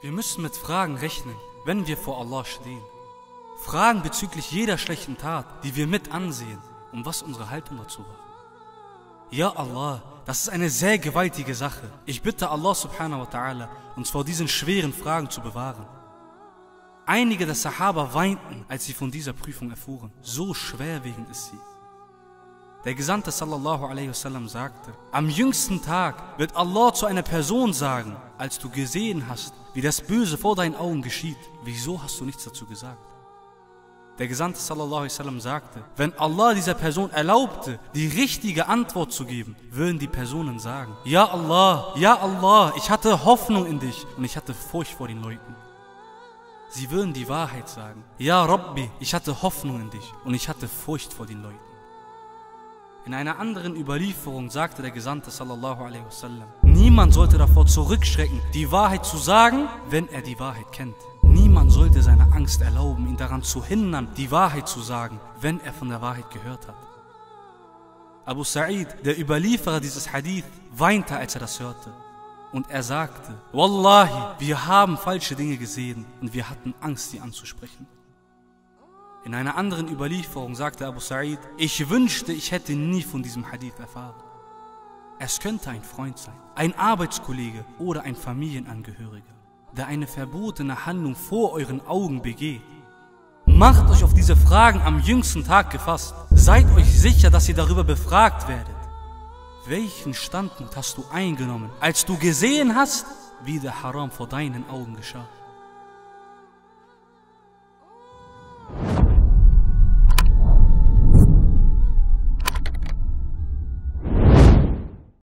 Wir müssen mit Fragen rechnen, wenn wir vor Allah stehen. Fragen bezüglich jeder schlechten Tat, die wir mit ansehen, und was unsere Haltung dazu war. Ja Allah, das ist eine sehr gewaltige Sache. Ich bitte Allah subhanahu wa ta'ala, uns vor diesen schweren Fragen zu bewahren. Einige der Sahaba weinten, als sie von dieser Prüfung erfuhren. So schwerwiegend ist sie. Der Gesandte sallallahu alaihi wasallam sagte, am jüngsten Tag wird Allah zu einer Person sagen, als du gesehen hast, wie das Böse vor deinen Augen geschieht, wieso hast du nichts dazu gesagt? Der Gesandte sallallahu alaihi wasallam sagte, wenn Allah dieser Person erlaubte, die richtige Antwort zu geben, würden die Personen sagen, ja Allah, ich hatte Hoffnung in dich und ich hatte Furcht vor den Leuten. Sie würden die Wahrheit sagen, ja Rabbi, ich hatte Hoffnung in dich und ich hatte Furcht vor den Leuten. In einer anderen Überlieferung sagte der Gesandte sallallahu alaihi wasallam, niemand sollte davor zurückschrecken, die Wahrheit zu sagen, wenn er die Wahrheit kennt. Niemand sollte seine Angst erlauben, ihn daran zu hindern, die Wahrheit zu sagen, wenn er von der Wahrheit gehört hat. Abu Sa'id, der Überlieferer dieses Hadith, weinte, als er das hörte. Und er sagte, Wallahi, wir haben falsche Dinge gesehen und wir hatten Angst, sie anzusprechen. In einer anderen Überlieferung sagte Abu Sa'id, ich wünschte, ich hätte nie von diesem Hadith erfahren. Es könnte ein Freund sein, ein Arbeitskollege oder ein Familienangehöriger, der eine verbotene Handlung vor euren Augen begeht. Macht euch auf diese Fragen am jüngsten Tag gefasst. Seid euch sicher, dass ihr darüber befragt werdet. Welchen Standpunkt hast du eingenommen, als du gesehen hast, wie der Haram vor deinen Augen geschah?